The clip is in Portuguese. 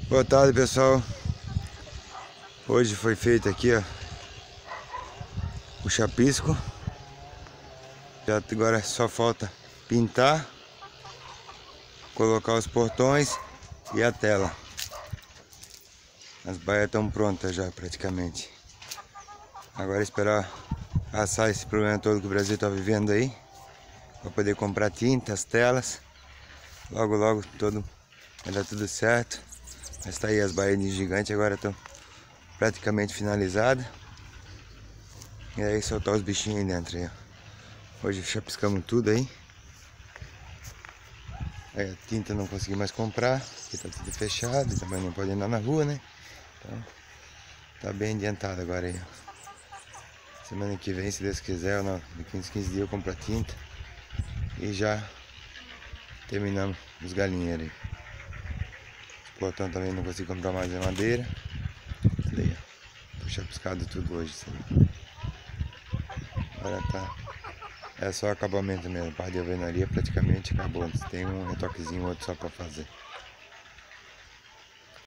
Boa tarde, pessoal. Hoje foi feito aqui, ó, o chapisco. Agora só falta pintar, colocar os portões e a tela. As baias estão prontas já praticamente. Agora é esperar passar esse problema todo que o Brasil está vivendo aí, para poder comprar tinta, as telas. Logo logo vai dar tudo certo. Mas tá aí, as baias de gigante agora estão praticamente finalizadas. E aí soltar os bichinhos aí dentro aí, ó. Hoje chapiscamos tudo aí. Aí a tinta não consegui mais comprar, porque tá tudo fechado, e também não pode andar na rua, né? Então tá bem adiantado agora aí, ó. Semana que vem, se Deus quiser, ou não, de 15 dias eu compro a tinta. E já terminamos os galinheiros aí. Os portão também não consegui comprar mais a madeira. Tudo aí, ó. Foi chapiscado tudo hoje, sabe? Agora tá. É só acabamento mesmo, parte de alvenaria praticamente acabou. Tem um retoquezinho outro só pra fazer.